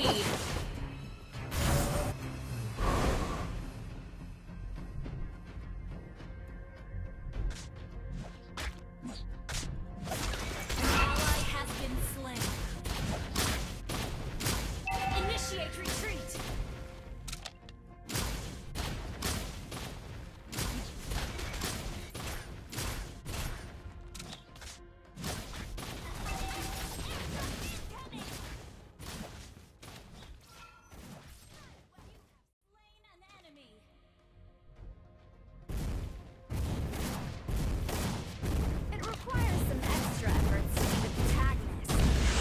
spree! Initiate retreat! It requires some extra efforts to be the protagonist.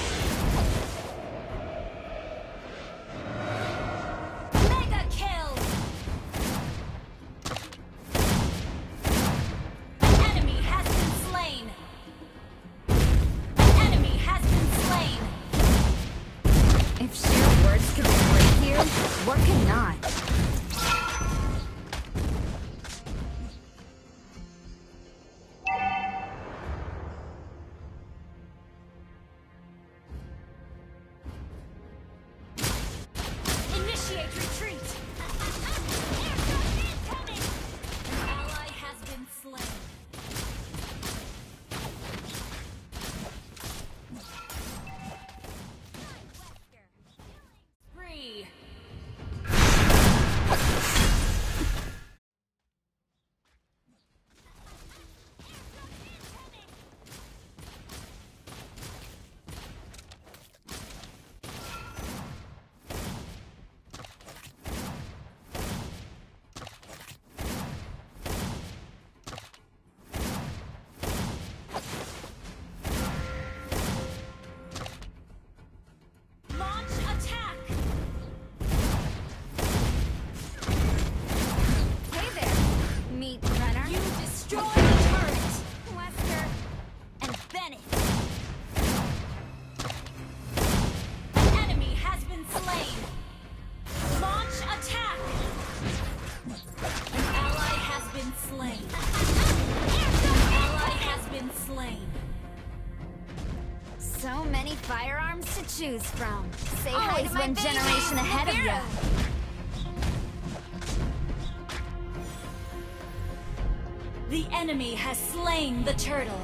Mega kill! Enemy has been slain! Enemy has been slain! If sheer words could break you, what cannot? Initiate retreat! Incoming! An ally has been slain. Spree! Launch attack! Hey there, meet runner. You destroy the turret! Wesker and Bennett. Enemy has been slain. Launch attack! An ally has been slain. An ally has been slain. So many firearms to choose from. Say hi to one generation ahead of you. The enemy has slain the turtle.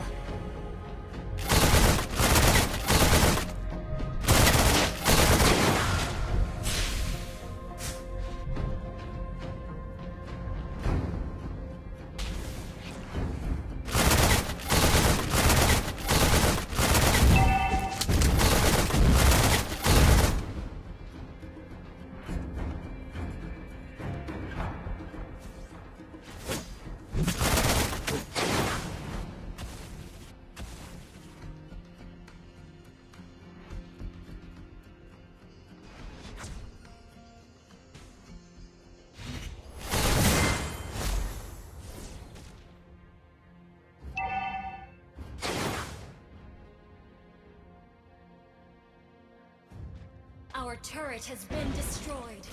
Our turret has been destroyed.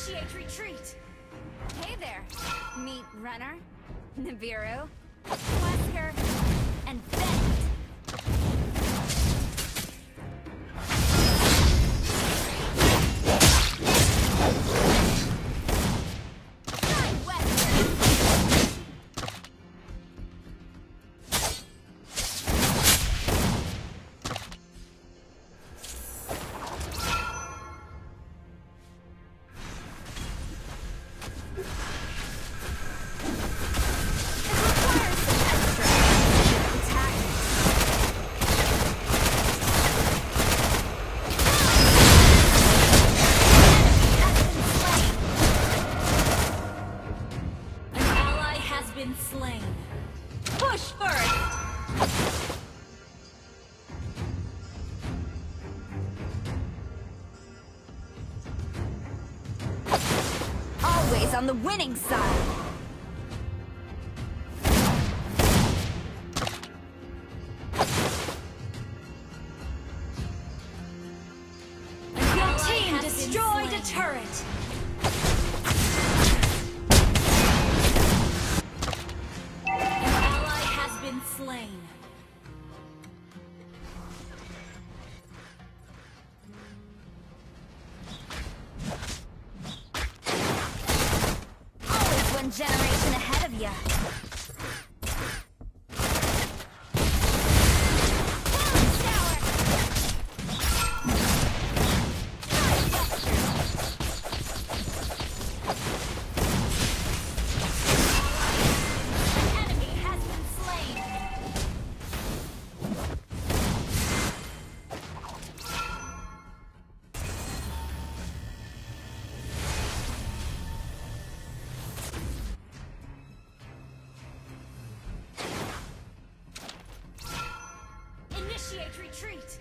Initiate retreat. Hey there. Meet Runner, Nibiru, Wesker, and Bennett. Slain. Push first! Always on the winning side. Your team destroyed a turret. Slain. Always one generation ahead of ya. Initiate retreat!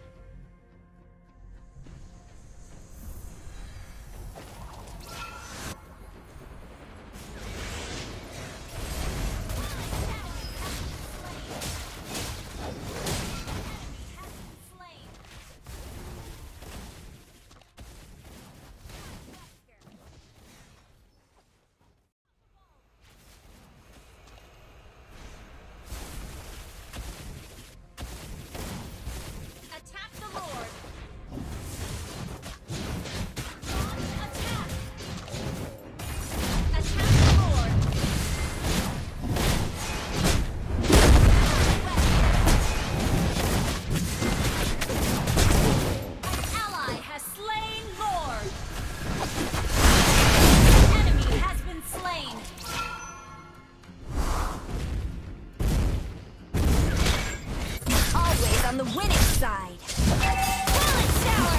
On the winning side. Balance tower.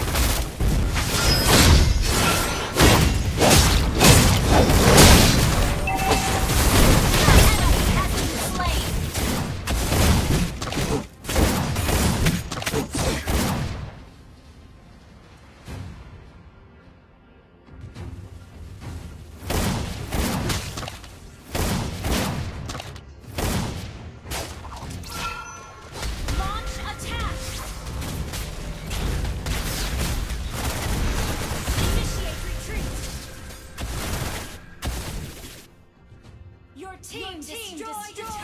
Your team destroyed a turret.